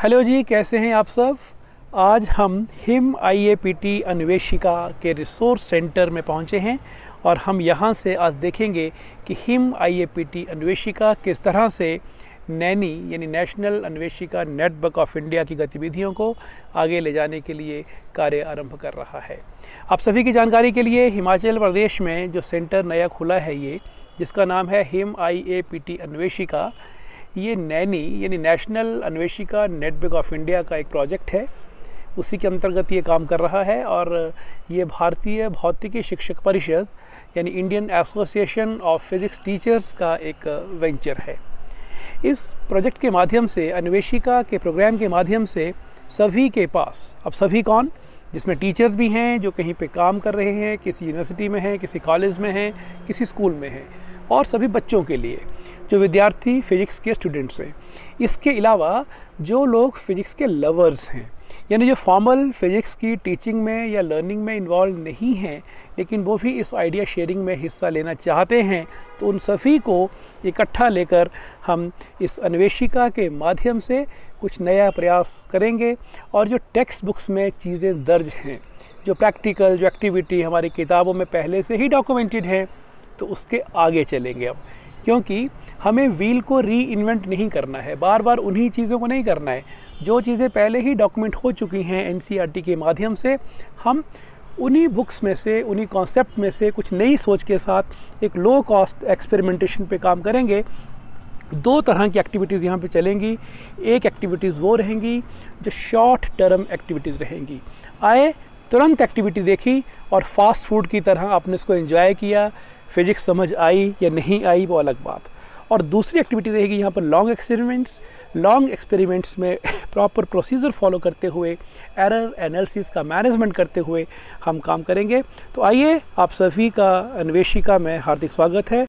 Hello जी, कैसे हैं आप सब। आज हम हिम IAPT अन्वेषिका के रिसोर्स सेंटर में पहुंचे हैं और हम यहां से आज देखेंगे कि हिम IAPT अन्वेषिका किस तरह से नैनी यानी national Anveshika network of India की गतिविधियों को आगे ले जाने के लिए कार्य आरंभ कर रहा है। आप सभी की जानकारी के लिए हिमाचल प्रदेश में जो सेंटर नया खुला है ये, जिसका नाम है हिम IAPT अन्वेषिका, ये नैनी यानी national Anveshika network of India का एक प्रोजेक्ट है। उसी के अंतर्गत ये काम कर रहा है और ये भारतीय भौतिकी शिक्षक परिषद यानी Indian association of physics teachers का एक वेंचर है। इस प्रोजेक्ट के माध्यम से, अन्वेषिका के प्रोग्राम के माध्यम से सभी के पास, अब सभी कौन, जिसमें टीचर्स भी हैं जो कहीं पे काम कर रहे हैं, किसी यूनिवर्सिटी में हैं, किसी कॉलेज में हैं, किसी स्कूल में हैं, और सभी बच्चों के लिए जो विद्यार्थी फिजिक्स के स्टूडेंट्स हैं। इसके अलावा जो लोग फिजिक्स के लवर्स हैं, यानी जो फॉर्मल फिजिक्स की टीचिंग में या लर्निंग में इन्वॉल्व नहीं हैं लेकिन वो भी इस आइडिया शेयरिंग में हिस्सा लेना चाहते हैं, तो उन सभी को इकट्ठा लेकर हम इस अन्वेषिका के माध्यम से कुछ नया प्रयास करेंगे। और जो टेक्स्ट बुक्स में चीज़ें दर्ज हैं, जो प्रैक्टिकल, जो एक्टिविटी हमारी किताबों में पहले से ही डॉक्यूमेंटेड है, तो उसके आगे चलेंगे अब, क्योंकि हमें व्हील को री इन्वेंट नहीं करना है, बार बार उन्हीं चीज़ों को नहीं करना है। जो चीज़ें पहले ही डॉक्यूमेंट हो चुकी हैं NCERT के माध्यम से, हम उन्हीं बुक्स में से, उन्हीं कॉन्सेप्ट में से कुछ नई सोच के साथ एक लो कॉस्ट एक्सपेरिमेंटेशन पे काम करेंगे। दो तरह की एक्टिविटीज़ यहाँ पे चलेंगी। एक एक्टिविटीज़ वो रहेंगी जो शॉर्ट टर्म एक्टिविटीज़ रहेंगी, आए तुरंत एक्टिविटी देखी और फास्ट फूड की तरह आपने इसको एंजॉय किया, फिजिक्स समझ आई या नहीं आई वो अलग बात। और दूसरी एक्टिविटी रहेगी यहाँ पर लॉन्ग एक्सपेरिमेंट्स में प्रॉपर प्रोसीजर फॉलो करते हुए, एरर एनालिसिस का मैनेजमेंट करते हुए हम काम करेंगे। तो आइए, आप सभी का अन्वेषिका में हार्दिक स्वागत है।